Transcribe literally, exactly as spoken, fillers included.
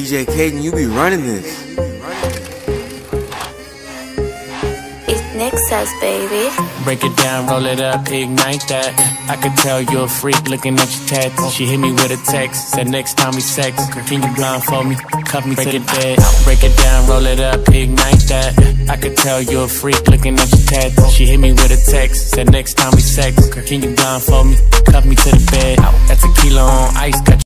J Kaden, you be running this. It's Nexus, baby. Break it down, roll it up, ignite that. I could tell you're a freak looking at your tats. She hit me with a text, said next time we sex, can you blindfold me, cuff me to the bed. Break it down, roll it up, ignite that. I could tell you're a freak looking at your tats. She hit me with a text, said next time we sex, can you blindfold me, cuff me to the bed. That tequila on ice, got